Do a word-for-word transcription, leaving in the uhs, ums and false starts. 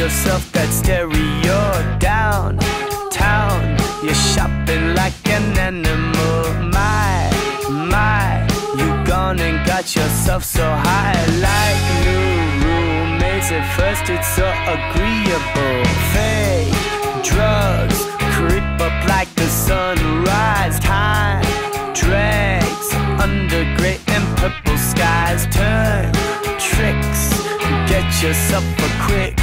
yourself that stereo downtown. You're shopping like an animal. My, my, you gone and got yourself so high. Like new roommates, at first it's so agreeable. Fake drugs creep up like the sunrise. Time drags under gray and purple skies. Turn tricks, get yourself a quick